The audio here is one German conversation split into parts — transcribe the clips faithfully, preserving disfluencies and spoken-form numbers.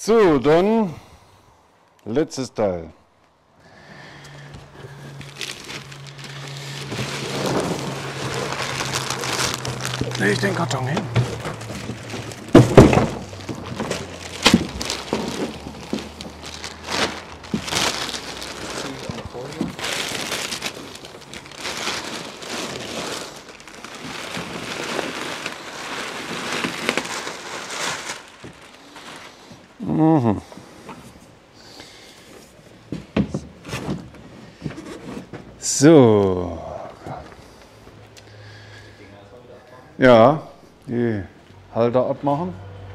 So, dann letztes Teil. Lege ich den Karton hin. Mhm. So. Ja, die Halter abmachen.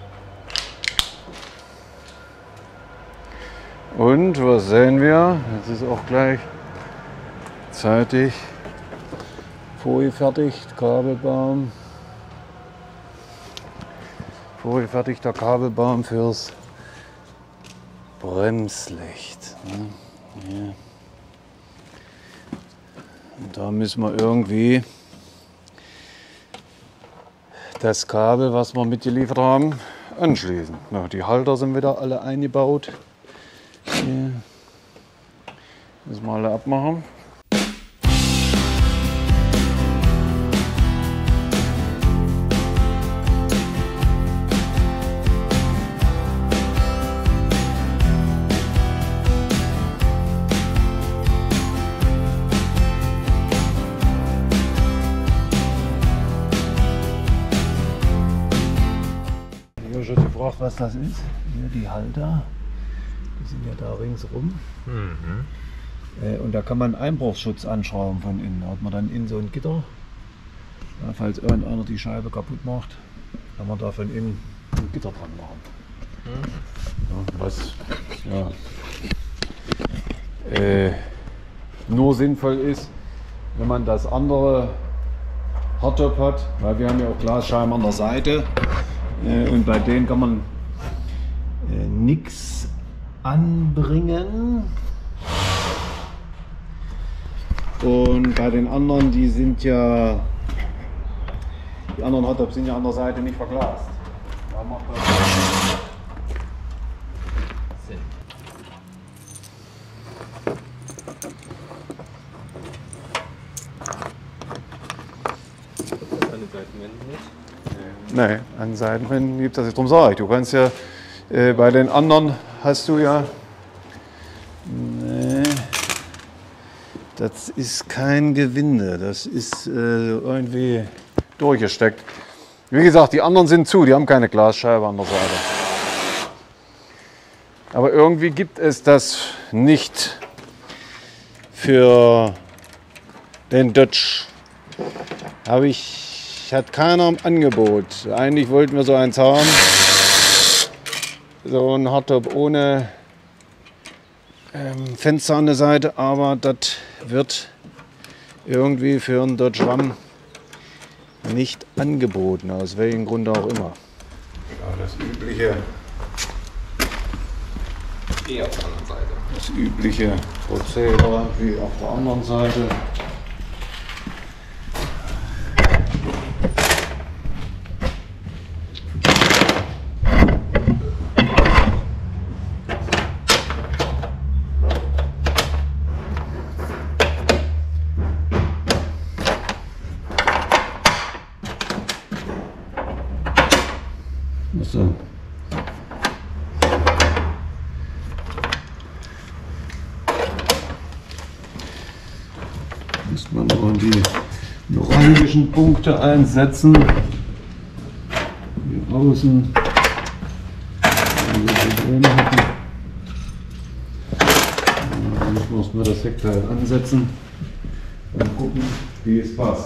Und was sehen wir? Jetzt ist auch gleich zeitig vorgefertigt, Kabelbaum. Vorgefertigter Kabelbaum fürs Bremslicht. Ja. Und da müssen wir irgendwie das Kabel, was wir mitgeliefert haben, anschließen. Ja, die Halter sind wieder alle eingebaut. Hier müssen wir alle abmachen. Was das ist, hier die Halter, die sind ja da ringsrum. Mhm. Äh, und da kann man Einbruchsschutz anschrauben von innen. Da hat man dann innen so ein Gitter, ja, falls irgendeiner die Scheibe kaputt macht, kann man da von innen ein Gitter dran machen. Mhm. Ja, was ja, äh, nur sinnvoll ist, wenn man das andere Hardtop hat, weil wir haben ja auch Glasscheiben an der Seite. Und bei denen kann man äh, nichts anbringen. Und bei den anderen, die sind ja, die anderen Hottops sind ja an der Seite nicht verglast. Da macht das Sinn. An den Seitenwänden nicht? Nein, an Seitenwänden gibt es das. Darum sage ich, du kannst ja, äh, bei den anderen hast du ja, nee, das ist kein Gewinde, das ist äh, irgendwie durchgesteckt. Wie gesagt, die anderen sind zu, die haben keine Glasscheibe an der Seite. Aber irgendwie gibt es das nicht für den Dodge. Habe ich Hat keiner im Angebot. Eigentlich wollten wir so eins haben. So ein Hardtop ohne ähm, Fenster an der Seite, aber das wird irgendwie für einen Dodge Ram nicht angeboten, aus welchem Grund auch immer. Ja, das übliche. Eher auf der anderen Seite. Das übliche Prozedere wie auf der anderen Seite. So. Muss man noch die neuralgischen Punkte einsetzen. Hier außen. Dann muss man das Heckteil ansetzen und gucken, wie es passt.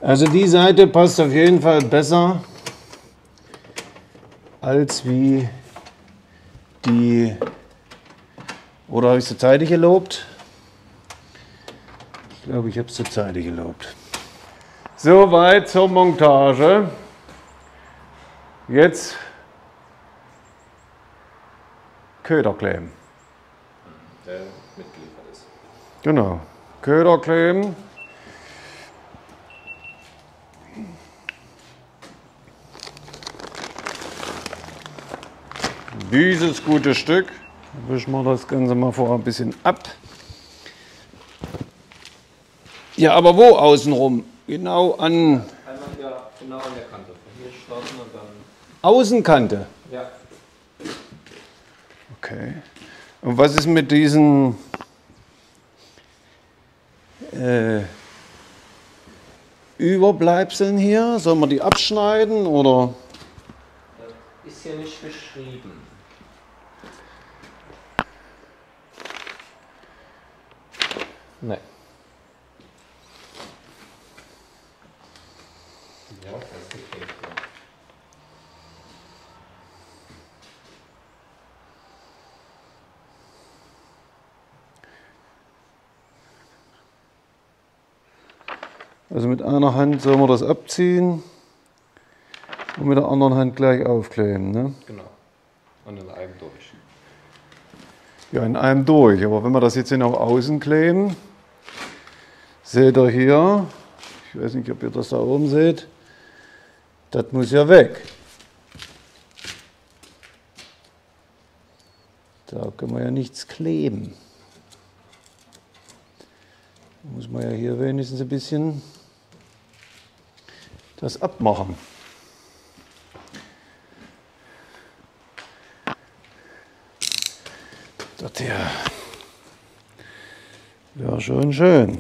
Also die Seite passt auf jeden Fall besser als wie die, oder habe ich sie zeitig gelobt? Ich glaube, ich habe sie zeitig gelobt. Soweit zur Montage. Jetzt Köder kleben. Der mitgeliefert ist. Genau, Köder kleben. Dieses gute Stück, wischen wir das Ganze mal vorher ein bisschen ab. Ja, aber wo außenrum? Genau an... Einmal ja, genau an der Kante. Von hier starten und dann... Außenkante? Ja. Okay. Und was ist mit diesen äh, Überbleibseln hier? Sollen wir die abschneiden oder? Das ist hier nicht beschrieben. Nein. Ja, das ist okay. Also mit einer Hand sollen wir das abziehen und mit der anderen Hand gleich aufkleben, ne? Genau. Und in einem durch. Ja, in einem durch. Aber wenn wir das jetzt hier nach außen kleben, seht ihr hier, ich weiß nicht, ob ihr das da oben seht, das muss ja weg. Da können wir ja nichts kleben. Da muss man ja hier wenigstens ein bisschen das abmachen. Das hier wäre schon schön.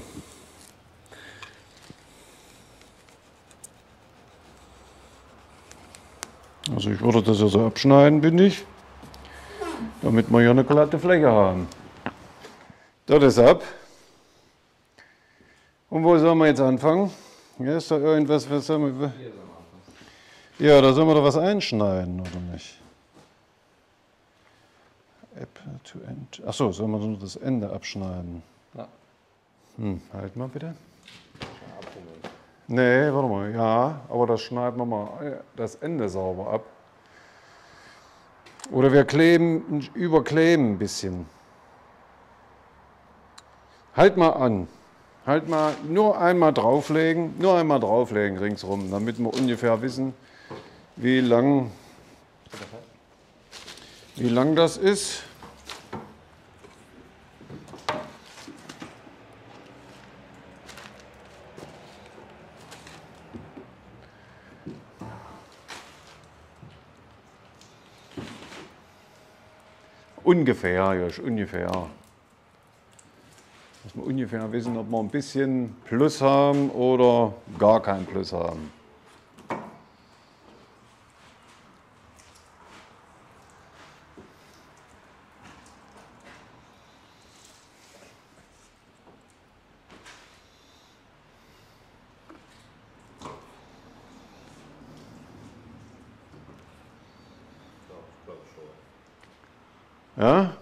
Also ich würde das ja so abschneiden, bin ich, damit wir hier eine glatte Fläche haben. Das ist ab. Und wo sollen wir jetzt anfangen? Ja, ist da irgendwas, was sollen wir... Ja, da sollen wir doch was einschneiden, oder nicht? Apple to end. Achso, sollen wir nur das Ende abschneiden? Ja. Hm, halt mal bitte. Nee, warte mal, ja, aber das schneiden wir mal das Ende sauber ab. Oder wir kleben, überkleben ein bisschen. Halt mal an. Halt mal, nur einmal drauflegen, nur einmal drauflegen ringsrum, damit wir ungefähr wissen, wie lang, wie lang das ist. Ungefähr, ja, ungefähr. Dass wir ungefähr wissen, ob wir ein bisschen Plus haben oder gar kein Plus haben. Ja?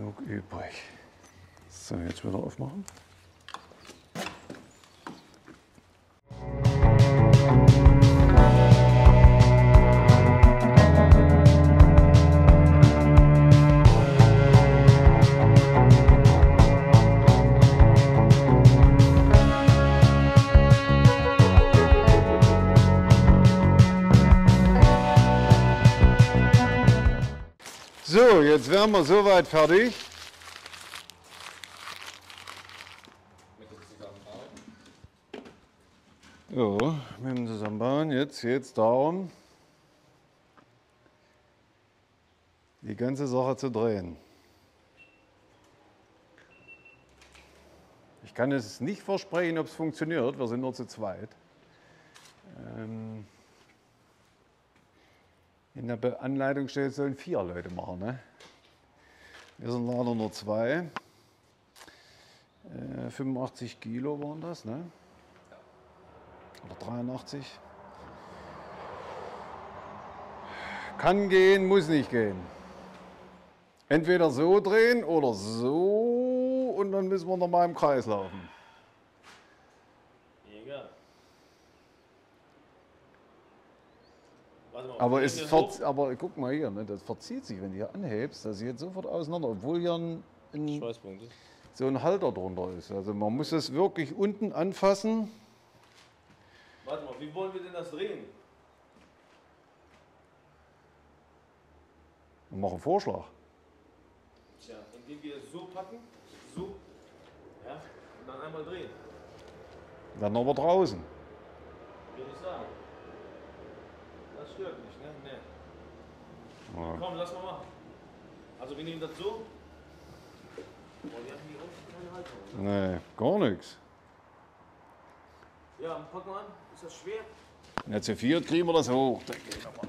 genug übrig. So, jetzt wieder aufmachen. So, jetzt wären wir soweit fertig. So, mit dem Zusammenbauen. Jetzt geht es darum, die ganze Sache zu drehen. Ich kann es nicht versprechen, ob es funktioniert. Wir sind nur zu zweit. Ähm In der Anleitung steht, es sollen vier Leute machen. Ne? Wir sind leider nur zwei. Äh, fünfundachtzig Kilo waren das, ne? Oder dreiundachtzig. Kann gehen, muss nicht gehen. Entweder so drehen oder so und dann müssen wir nochmal im Kreis laufen. Egal. Aber, es verz aber guck mal hier, ne, das verzieht sich, wenn du hier anhebst, das geht sofort auseinander, obwohl hier ein, ein, so ein Halter drunter ist. Also man muss es wirklich unten anfassen. Warte mal, wie wollen wir denn das drehen? Und machen einen Vorschlag. Tja, indem wir es so packen, so, ja, und dann einmal drehen. Dann aber draußen. Würde ich sagen. Das stört nicht, ne? Nee. Ja. Komm, lass mal machen. Also wir nehmen das so. Oh, die haben hier unten keine Halterung. Ne? Nee, gar nichts. Ja, pack mal an. Ist das schwer? Ja, zu viert kriegen wir das hoch, denke ich aber.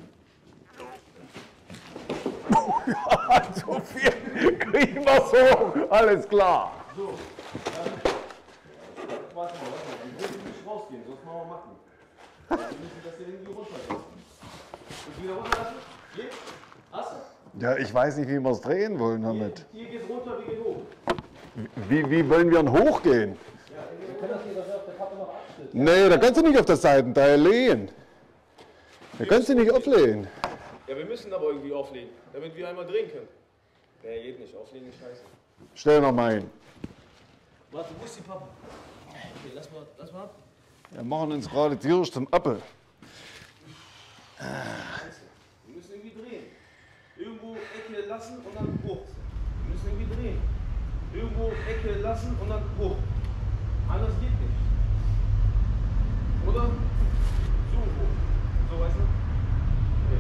Ja, zu viel kriegen wir es hoch, alles klar. So. Dann, warte mal, warte mal. Wir müssen nicht rausgehen, sonst machen wir machen. Wir müssen das hier irgendwie runterlassen. Und wieder runterlassen? Hier? Hast du? Ja, ich weiß nicht, wie wir es drehen wollen damit. Hier, hier geht runter, wir gehen hoch. Wie, wie wollen wir denn hochgehen? Ja, wir können das hier auf der Kappe noch abschnitt. Nee, da kannst du nicht auf das Seitenteil lehnen. Da kannst du nicht auflehnen. Ja, wir müssen aber irgendwie auflegen, damit wir einmal drehen können. Nee, geht nicht. Auflegen ist scheiße. Stell noch mal hin. Warte, wo ist die Pappe? Okay, lass mal, lass mal ab. Wir machen uns gerade tierisch zum Appel. Wir müssen irgendwie drehen. Irgendwo Ecke lassen und dann hoch. Wir müssen irgendwie drehen. Irgendwo Ecke lassen und dann hoch. Anders geht nicht. Oder? So hoch. So, weißt du? Okay.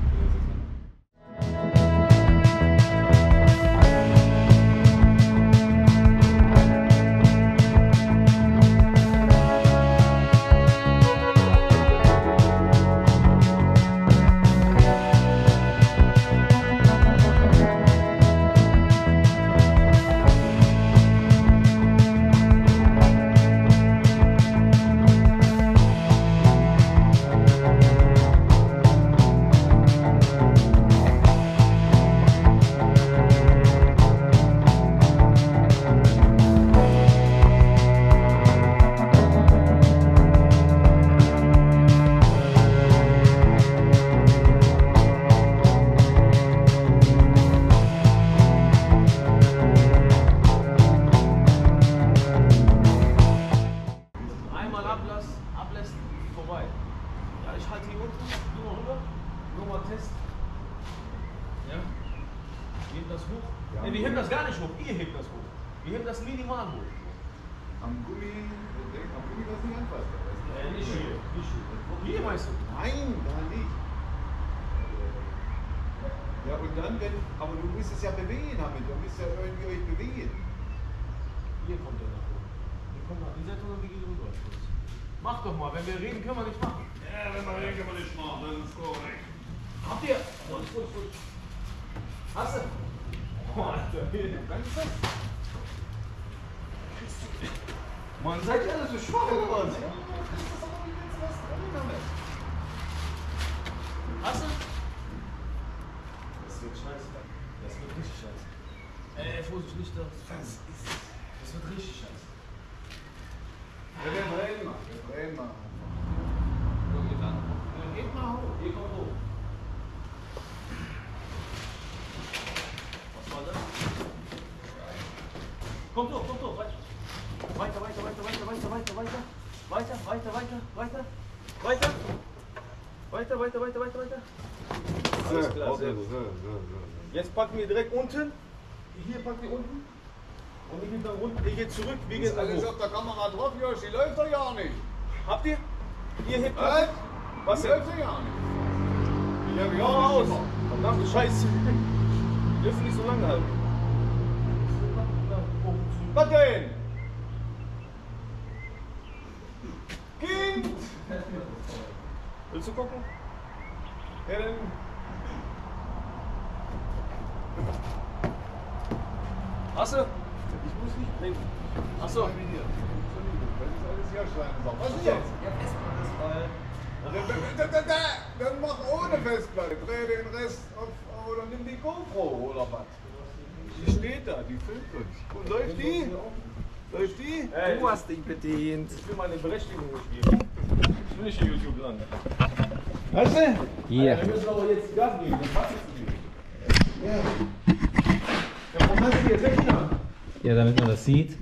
Mach doch mal, wenn wir reden, können wir nicht machen. Ja, wenn wir reden, können wir nicht machen, das ist korrekt. Habt ihr? Gut, gut, gut. Hast du? Oh, Alter, ganz fest. Mann, seid ihr alle so schwach oder was? Hast du? Das wird scheiße. Das wird richtig scheiße. Ey, Vorsicht, nicht das. Das, ist, das wird richtig scheiße. Ja, wir drehen mal, wir drehen mal. So, geht dann. Ja, geht mal hoch, hier kommt hoch. Was war das? Kommt hoch, kommt hoch, weiter. Weiter, weiter, weiter, weiter, weiter, weiter, weiter. Weiter, weiter, weiter, weiter. Weiter. Weiter, weiter, weiter, weiter, weiter. Alles klar, sehr gut. Jetzt packen wir direkt unten. Hier packt ihr unten. Und ich gehe dann runter. Ihr geht zurück. Wir gehen Alles hoch. auf der Kamera drauf, Josh, die läuft doch ja nicht. Habt ihr? Ihr hebt Was? Was Die denn? läuft doch ja nicht. Die hab ich Hau auch aus! nicht gemacht. Verdammte Scheiße! Wir dürfen nicht so lange halten. Was denn? Kind! Willst du gucken? Ja, dann. Hast du? Ich muss nicht Nee. Achso. Das ist alles hier Schweinesache. Was ist jetzt? Ja, Festplatte ist voll. Da, da, da, da. Dann mach ohne Festplatte. Dreh den Rest auf, oder nimm die GoPro oder was? Die steht da, die filmt uns. Und läuft die? Läuft die? Hey, Du hast dich bedient. ich will meine Berechtigung nicht geben. Ich will nicht in YouTube landen. Weißt du? Hier. Wir müssen aber jetzt Gas geben, dann passt es nicht. Ja. Ja, warum hast du die jetzt weggenommen? Ja, damit man das sieht.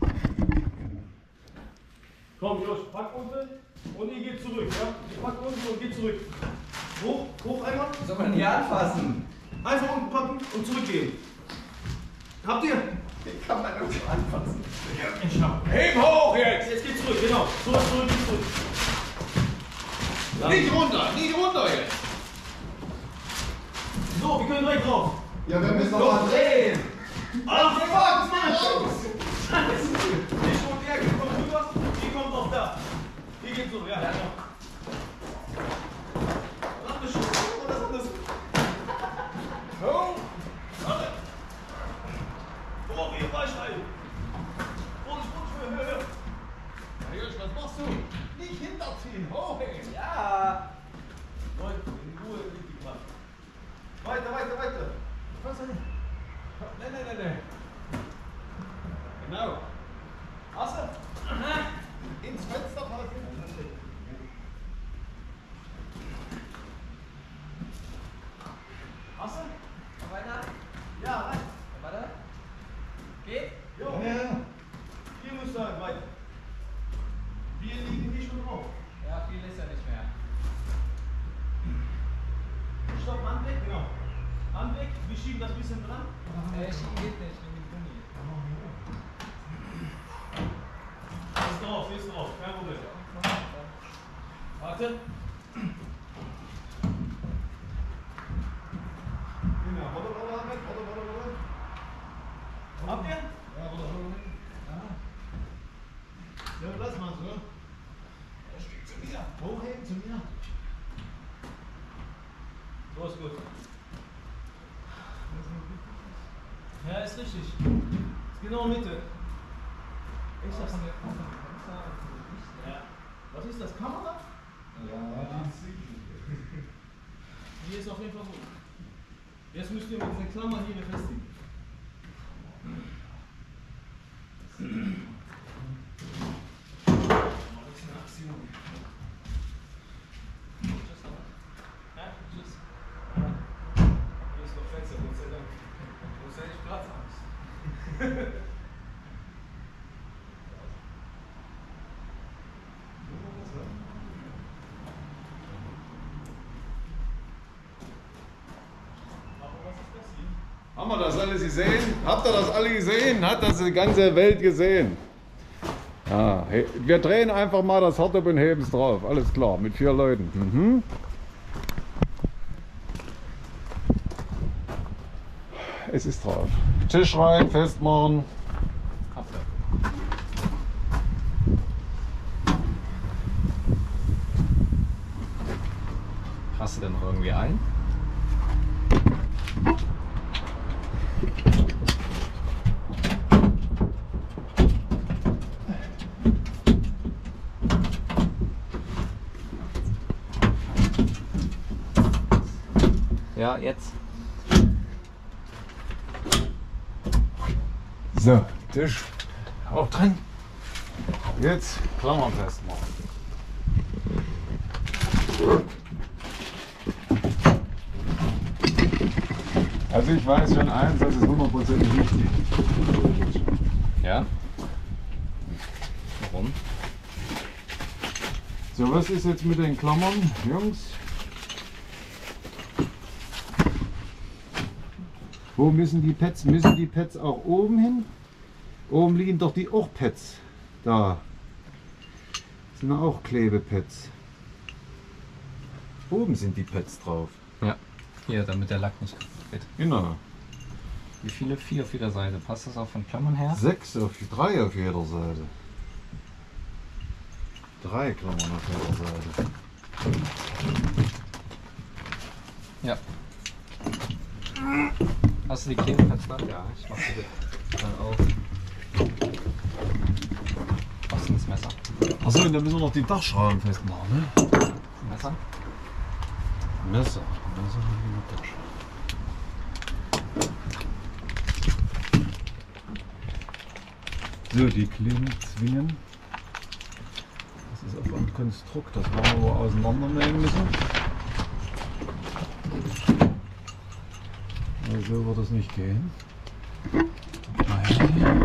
Komm, Josh, pack unten und ihr geht zurück. Ja? Ich pack unten und geht zurück. Hoch, hoch einmal. Soll man hier anfassen? Einfach unten packen und zurückgehen. Habt ihr? Wie kann man das anfassen? Ich hab. Heb hoch jetzt! Jetzt geht zurück, genau. Zurück, zurück, zurück. Ja. Nicht runter, nicht runter jetzt! So, wir können direkt drauf. Ja, wir müssen doch mal drehen! Ach, fuck, Mann! Raus! Ich und er, kommt rüber, die kommt auf da. Hier geht's so, ja, ja. Warte, Schuss, oder das anders? Oh! Warte. Oh, wie war ich rein? Vorsicht, Vorsicht, höher, höher, höher. Josh, was machst du? Nicht hinterziehen, hoch jetzt! Ja. Leute, in Ruhe liegt die Kraft. Weiter, weiter, weiter. Was denn? Nein, nein, nein, nein. Genau. Hast du? Ins Fenster passen. Hast du? Weiter. Ja, rein. Weiter. Geht? Jo. Ja. Hier musst du halt weiter. Wir liegen hier schon drauf. Ja, viel ist ja nicht mehr. Stopp, Hand weg, genau. Hand weg, wir schieben das bisschen dran. Äh, Schienen geht nicht, wegen dem Gummi. Ist drauf, hier ist drauf, kein Problem. Warte. Genau, warte, warte, warte, warte, warte, warte. Habt ihr? Ja, warte, warte. Ja, lass mal so. Er steht zu mir. Hochheben zu mir. So ist gut. Ja, ist richtig. Ist genau Mitte. Ich sag's dir. Ja. Was ist das? Kamera? Ja, die sieht. Hier ist auf jeden Fall gut. Jetzt müsst ihr mit dieser Klammer hier befestigen. Ja, tschüss. Hier ist noch Fenster, Gott sei Dank. Du musst ja nicht Platzangst. Haben wir das alles gesehen? Habt ihr das alle gesehen? Hat das die ganze Welt gesehen? Ja, hey, wir drehen einfach mal das Hotdog und heben es drauf. Alles klar, mit vier Leuten. Mhm. Es ist drauf. Tisch rein, festmachen. Hast du denn noch irgendwie ein? Ja, jetzt. So, Tisch auch drin. Jetzt Klammern festmachen. Also ich weiß schon eins, das ist hundertprozentig wichtig. Ja? Warum? So, was ist jetzt mit den Klammern, Jungs? Wo müssen die Pads? Müssen die Pads auch oben hin? Oben liegen doch die auch Pads. Da. Das sind auch Klebepads. Oben sind die Pads drauf. Ja. Hier, damit der Lack nicht kaputt geht. Genau. Wie viele? Vier auf jeder Seite. Passt das auch von Klammern her? Sechs auf drei auf jeder Seite. Drei Klammern auf jeder Seite. Ja. Hast du die Klebepads da? Ja, ich mach sie dann auf. Was ist das Messer? Achso, und dann müssen wir noch die Dachschrauben festmachen, ne? Messer? Messer. Messer und die Dachschrauben. So, die Klinken zwingen. Das ist auf ein Konstrukt, das wollen wir auseinandernehmen müssen. Weil so wird es nicht gehen. Mal her hier.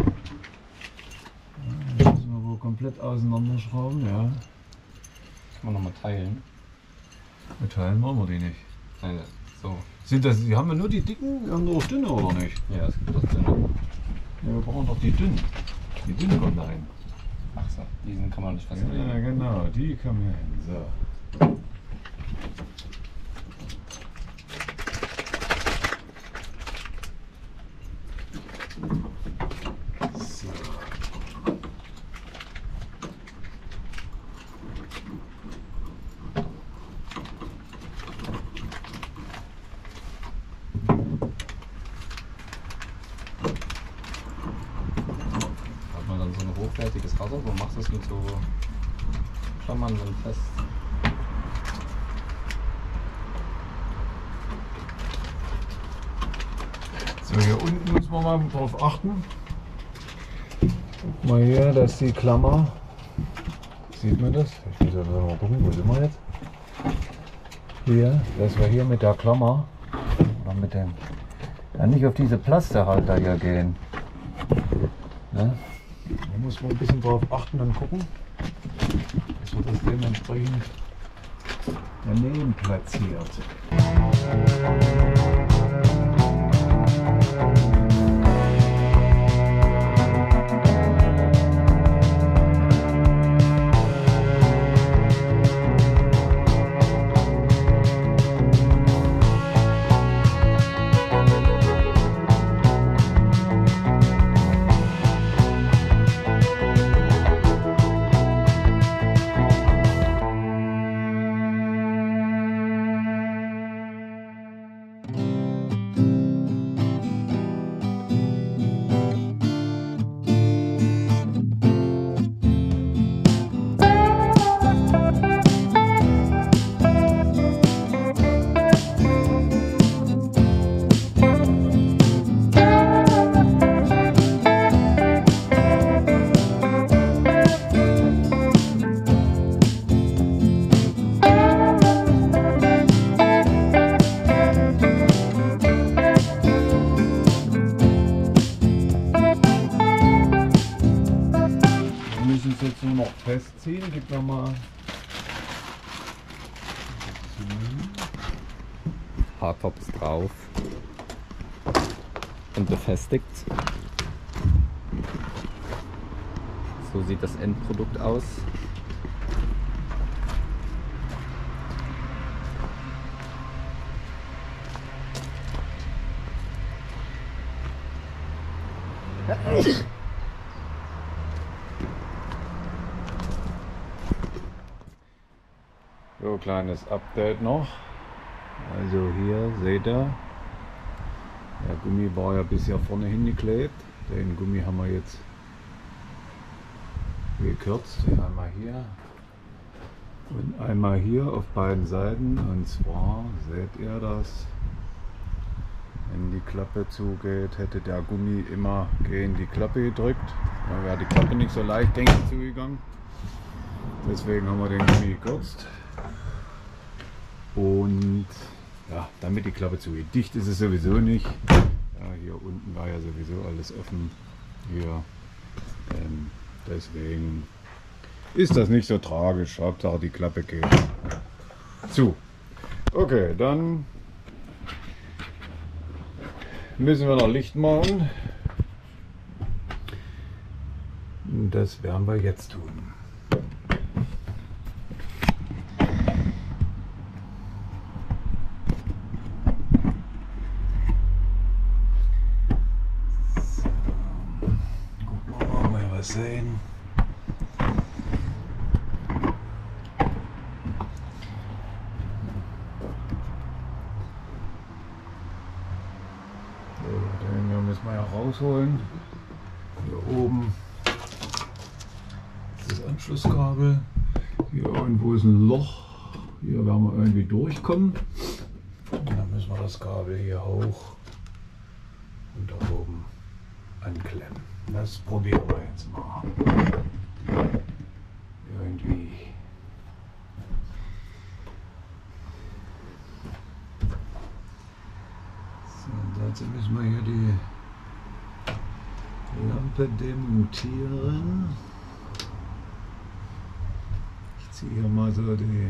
Das müssen wir wohl komplett auseinanderschrauben, ja. Das kann man nochmal teilen. Mit Teilen machen wir die nicht. Nein, so. Sind das, die haben wir nur die dicken, wir haben nur dünne oder nicht? Ja, es gibt das dünne. Ja, wir brauchen doch die dünnen. Die dünnen kommen da rein. Ach so, diesen kann man nicht festlegen. Ja, genau, die kommen hier hin. So. So. Hat man dann so ein hochwertiges Radar, wo machst du das mit so Klammern dann fest? So, hier unten muss man mal drauf achten. Guck mal hier, das ist die Klammer. Sieht man das? Ich muss ja mal gucken, wo sind wir jetzt? Hier, dass wir hier mit der Klammer oder mit dem, ja, nicht auf diese Plasterhalter hier gehen. Ne? Da muss man ein bisschen drauf achten und gucken, dass wir das dementsprechend daneben platziert. Jetzt nur noch festziehen, gib noch mal. Hardtops drauf und befestigt. So sieht das Endprodukt aus. So, kleines Update noch. Also hier seht ihr, der Gummi war ja bisher vorne hingeklebt. Den Gummi haben wir jetzt gekürzt. Einmal hier und einmal hier auf beiden Seiten. Und zwar seht ihr das Wenn die Klappe zugeht, hätte der Gummi immer gegen die Klappe gedrückt. Da wäre die Klappe nicht so leichtgängig zugegangen. Deswegen haben wir den Gummi gekürzt. Und ja, damit die Klappe zugeht. Dicht ist es sowieso nicht. Ja, hier unten war ja sowieso alles offen. Hier. Ähm, deswegen ist das nicht so tragisch. Hauptsache die Klappe geht zu. Okay, dann müssen wir noch Licht machen. Das werden wir jetzt tun. So. Gucken wir mal, ob wir was sehen. Den hier müssen wir ja rausholen. Hier oben das Anschlusskabel. Hier irgendwo ist ein Loch. Hier werden wir irgendwie durchkommen. Und dann müssen wir das Kabel hier hoch und da oben anklemmen. Das probieren wir jetzt mal. Irgendwie. So, und dazu müssen wir hier die Lampe demontieren. Ich ziehe hier mal so die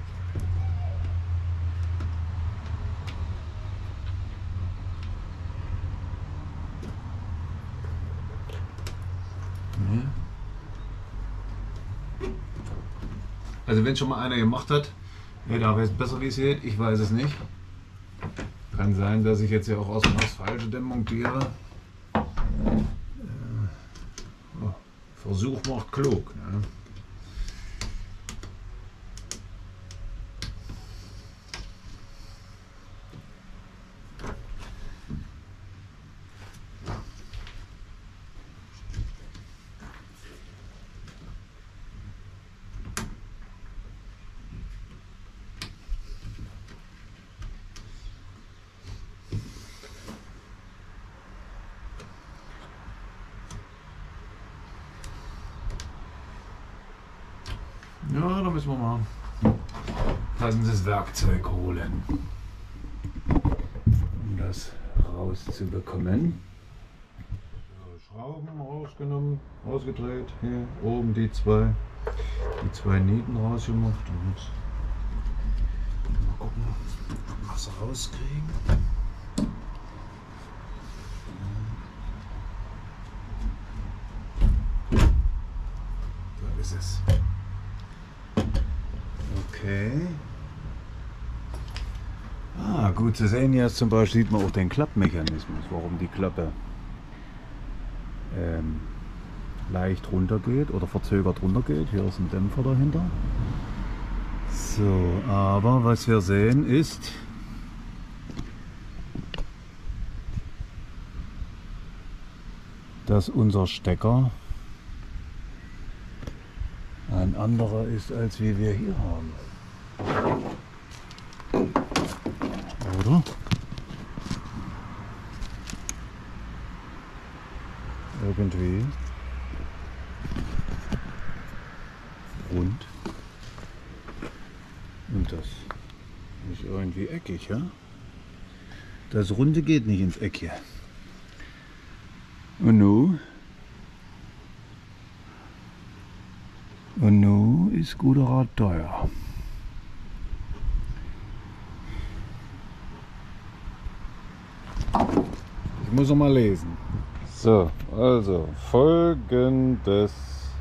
Also wenn schon mal einer gemacht hat, ja, da weiß besser wie es geht, ich weiß es nicht. Kann sein, dass ich jetzt ja auch aus dem Haus falsche demontiere. Äh, oh, Versuch macht klug. Ne? Ja, da müssen wir mal passendes Werkzeug holen, um das rauszubekommen. So, Schrauben rausgenommen, rausgedreht, hier oben die zwei, die zwei Nieten rausgemacht und mal gucken, ob wir es rauskriegen. Da ist es. Okay. Ah, gut zu sehen jetzt zum Beispiel sieht man auch den Klappmechanismus, warum die Klappe ähm, leicht runter geht oder verzögert runter geht. Hier ist ein Dämpfer dahinter. So, aber was wir sehen ist, dass unser Stecker ein anderer ist, als wie wir hier haben. Oder? Irgendwie rund. Und das ist irgendwie eckig, ja? Das Runde geht nicht ins Eck hier. Und nun? Und nun ist guter Rat teuer. Ich muss noch mal lesen. So, also Folgendes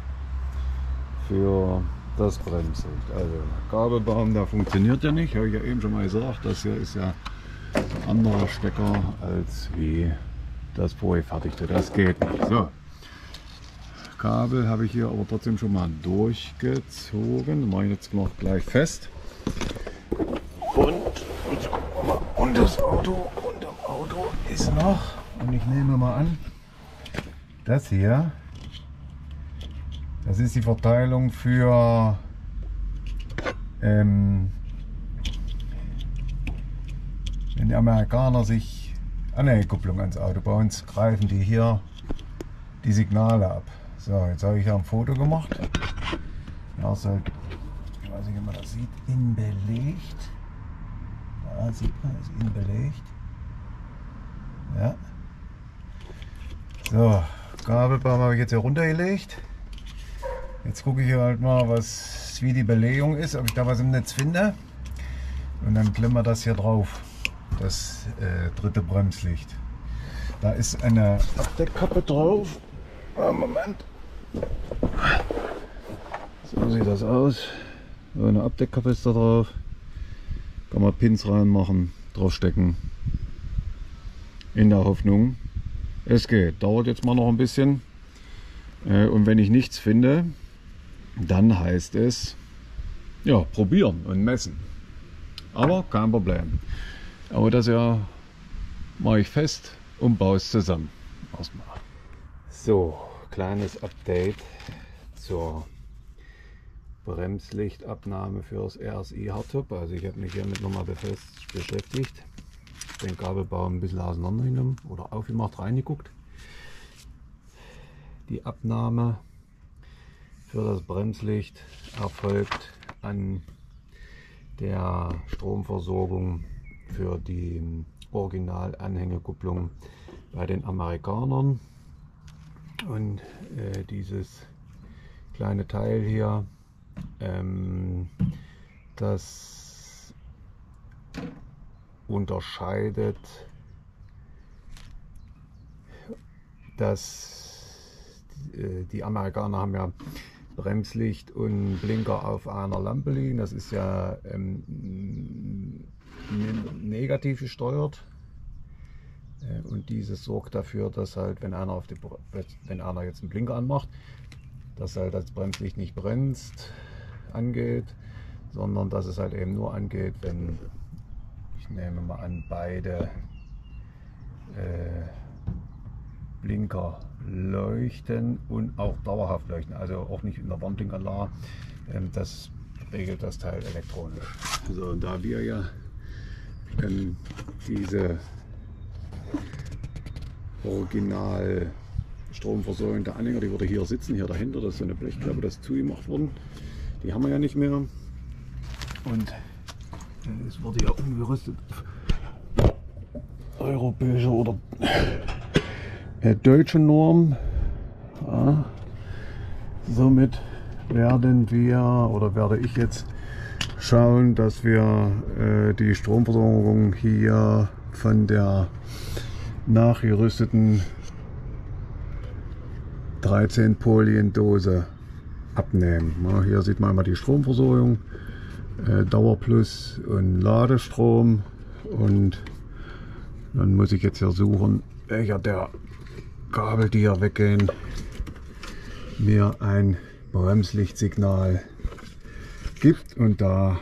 für das Bremslicht. Also Gabelbaum, der funktioniert ja nicht. Habe ich ja eben schon mal gesagt. Das hier ist ja ein anderer Stecker als wie das vorgefertigte. Das geht nicht. So. Kabel habe ich hier aber trotzdem schon mal durchgezogen. Das mache ich jetzt noch gleich fest. Und, und das Auto, und das Auto ist noch, und ich nehme mal an, das hier, das ist die Verteilung für ähm, wenn die Amerikaner sich Anhängerkupplung ans Auto. Bei uns greifen die hier die Signale ab. So, jetzt habe ich ja ein Foto gemacht. Ja, so, ich weiß nicht, ob man das sieht, innen belegt. Da sieht man, ist innen belegt. Ja. So, Gabelbaum habe ich jetzt hier runtergelegt. Jetzt gucke ich halt mal, was, wie die Belegung ist, ob ich da was im Netz finde. Und dann klemmen wir das hier drauf, das äh, dritte Bremslicht. Da ist eine Abdeckkappe drauf. Oh, Moment. So sieht das aus. So eine Abdeckkappe ist da drauf. Kann man Pins reinmachen, draufstecken. In der Hoffnung, es geht. Dauert jetzt mal noch ein bisschen. Und wenn ich nichts finde, dann heißt es, ja, probieren und messen. Aber kein Problem. Aber das ja mache ich fest und baue es zusammen. Erstmal. So, kleines Update zur Bremslichtabnahme für das R S I Hardtop. Also ich habe mich hiermit nochmal beschäftigt. Den Gabelbaum ein bisschen auseinandergenommen oder aufgemacht, reingeguckt. Die Abnahme für das Bremslicht erfolgt an der Stromversorgung für die Original-Anhängekupplung bei den Amerikanern. Und äh, dieses kleine Teil hier, ähm, das unterscheidet das die Amerikaner haben ja Bremslicht und Blinker auf einer Lampe liegen. Das ist ja ähm, negativ gesteuert. Und dieses sorgt dafür, dass halt, wenn einer, auf die, wenn einer jetzt einen Blinker anmacht, dass halt das Bremslicht nicht bremst, angeht, sondern dass es halt eben nur angeht, wenn, ich nehme mal an, beide äh, Blinker leuchten und auch dauerhaft leuchten, also auch nicht in der Warnblinkanlage. Das regelt das Teil elektronisch. So, und da wir ja ähm, diese Original Stromversorgung der Anhänger, die würde hier sitzen, hier dahinter, das ist so eine Blechklappe, das ist zugemacht worden. Die haben wir ja nicht mehr. Und es wurde ja umgerüstet auf europäische oder äh, deutsche Norm. Ja. Somit werden wir oder werde ich jetzt schauen, dass wir äh, die Stromversorgung hier von der nachgerüsteten dreizehn Polien Dose abnehmen. Ja, hier sieht man mal die Stromversorgung, äh, Dauerplus und Ladestrom, und dann muss ich jetzt hier suchen, welcher der Kabel, die hier weggehen, mir ein Bremslichtsignal gibt, und da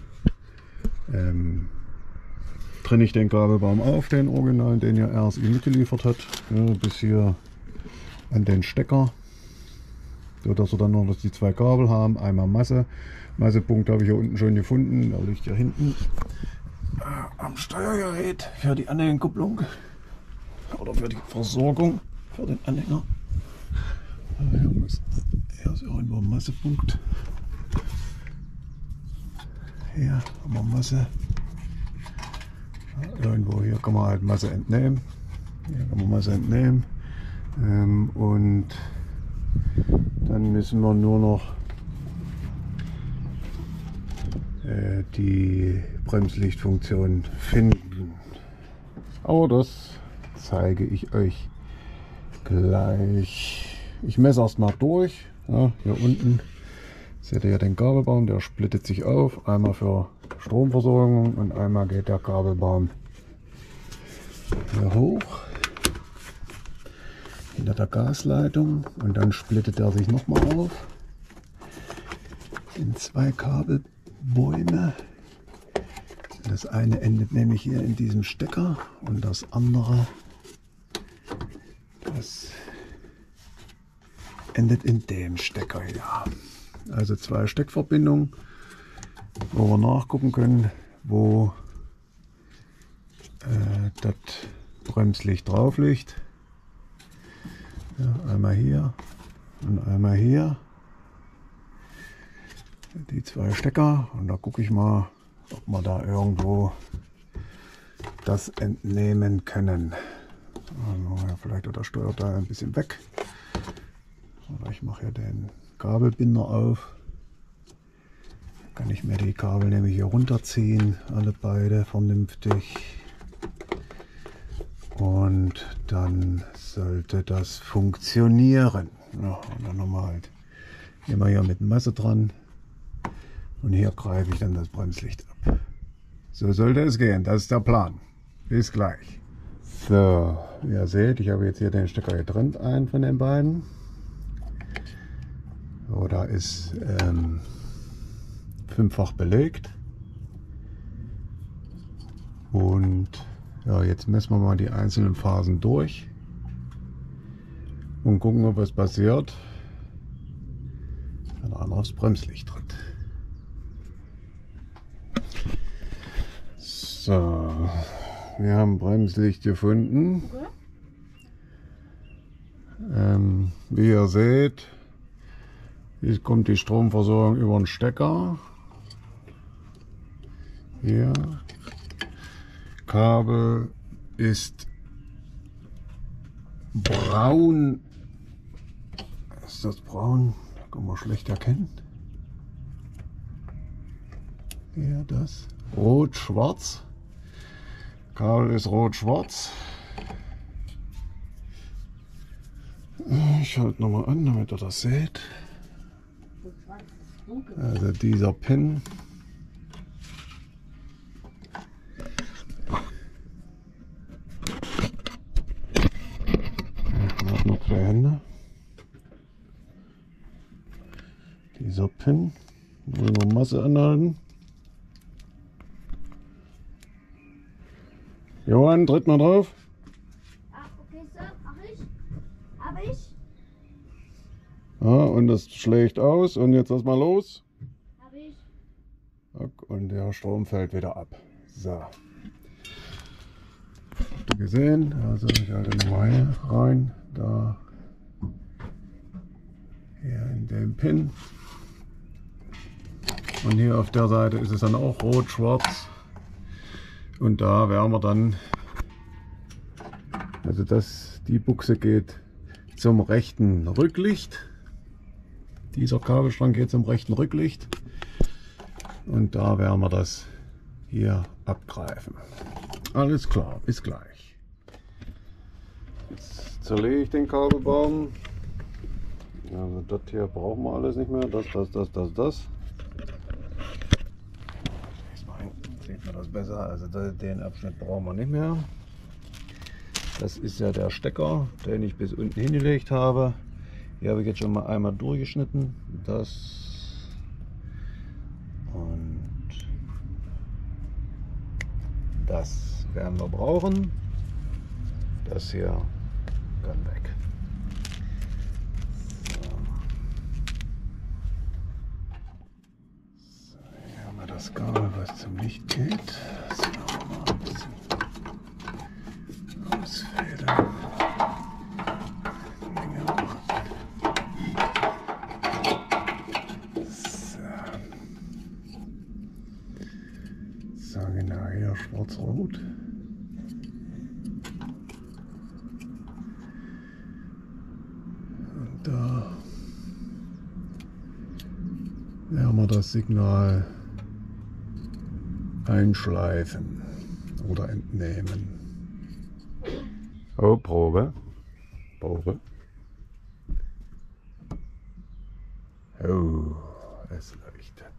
ähm, trenne ich den Kabelbaum auf, den Original, den ja R S I mitgeliefert hat, ja, bis hier an den Stecker, so dass wir dann noch die zwei Kabel haben. Einmal Masse, Massepunkt habe ich hier unten schon gefunden, der liegt hier hinten äh, am Steuergerät für die Anhängerkupplung oder für die Versorgung für den Anhänger. Hier, muss, hier ist irgendwo ein Massepunkt. Hier haben wir Masse. Irgendwo hier kann man halt Masse entnehmen. Hier kann man Masse entnehmen. Ähm, und dann müssen wir nur noch äh, die Bremslichtfunktion finden. Aber das zeige ich euch gleich. Ich messe erstmal durch. Ja, hier unten seht ihr ja den Kabelbaum, der splittet sich auf. Einmal für Stromversorgung und einmal geht der Kabelbaum hier hoch hinter der Gasleitung, und dann splittet er sich nochmal auf in zwei Kabelbäume. Das eine endet nämlich hier in diesem Stecker und das andere, das endet in dem Stecker hier. Also zwei Steckverbindungen, wo wir nachgucken können, wo äh, das Bremslicht drauf liegt. Ja, einmal hier und einmal hier. Die zwei Stecker und da gucke ich mal, ob wir da irgendwo das entnehmen können. Also vielleicht oder steuert da ein bisschen weg. Oder ich mache hier den Kabelbinder auf. Kann ich mir die Kabel nämlich hier runterziehen, alle beide vernünftig. Und dann sollte das funktionieren. Ja, und dann nochmal halt immer hier mit Masse dran. Und hier greife ich dann das Bremslicht ab. So sollte es gehen, das ist der Plan. Bis gleich. So, wie ihr seht, ich habe jetzt hier den Stecker getrennt, einen von den beiden. So, da ist ähm, fünffach belegt. Und ja, jetzt messen wir mal die einzelnen Phasen durch und gucken, ob was passiert, wenn einer aufs Bremslicht tritt. So, wir haben Bremslicht gefunden. Ähm, wie ihr seht, hier kommt die Stromversorgung über den Stecker. Hier. Kabel ist braun. Ist das braun? Da kann man schlecht erkennen. Hier das. Rot-schwarz. Kabel ist rot-schwarz. Ich halte nochmal an, damit ihr das seht. Also dieser Pin. Ich mache noch zwei Hände. Dieser Pin. Wollen wir Masse anhalten. Johann, tritt mal drauf. Ah, okay, so, mach ich. Hab ich. Ja, und das schlägt aus und jetzt lass mal los. Hab ich. Und der Strom fällt wieder ab. So. Habt ihr gesehen? Also ich halte nochmal hier rein. Da. Hier in den Pin. Und hier auf der Seite ist es dann auch rot-schwarz. Und da werden wir dann, also das, die Buchse geht zum rechten Rücklicht. Dieser Kabelstrang geht zum rechten Rücklicht. Und da werden wir das hier abgreifen. Alles klar, bis gleich. Jetzt zerlege ich den Kabelbaum. Also das hier brauchen wir alles nicht mehr. Das, das, das, das, das. Sieht man das besser, also den Abschnitt brauchen wir nicht mehr. Das ist ja der Stecker, den ich bis unten hingelegt habe. Hier habe ich jetzt schon mal einmal durchgeschnitten. Das und das werden wir brauchen. Das hier kann weg. Das Kabel, was zum Licht geht, das werden wir mal ein bisschen ausfedern. So. So, genau hier schwarz-rot. Und da werden wir das Signal einschleifen oder entnehmen. Oh, Probe. Probe. Oh, es leuchtet.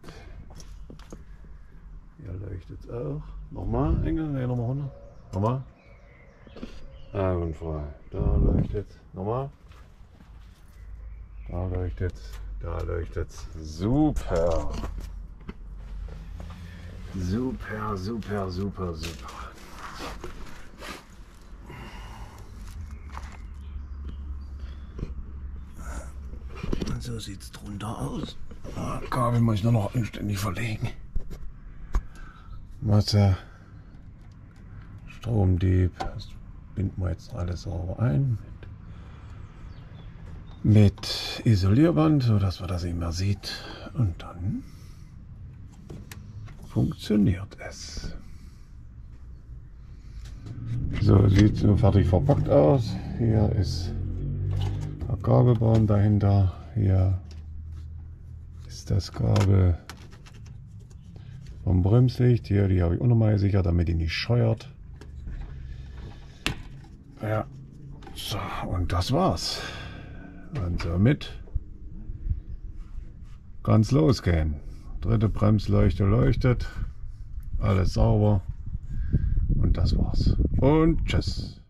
Hier leuchtet es auch. Nochmal, Engel, nee, nochmal runter. Nochmal. Einwandfrei. Da leuchtet es. Nochmal. Da leuchtet es. Da leuchtet es. Super. Super, super, super, super. So sieht es drunter aus. Ah, Kabel muss ich nur noch anständig verlegen. Masse, Stromdieb, binden wir jetzt alles sauber ein mit, mit Isolierband, sodass man das immer sieht. Und dann funktioniert es. So sieht es nun fertig verpackt aus. Hier ist der Gabelbaum dahinter. Hier ist das Kabel vom Bremslicht. Hier, die habe ich auch nochmal gesichert, damit die nicht scheuert. Ja, so, und das war's. Und somit kann es losgehen. Dritte Bremsleuchte leuchtet. Alles sauber. Und das war's. Und tschüss.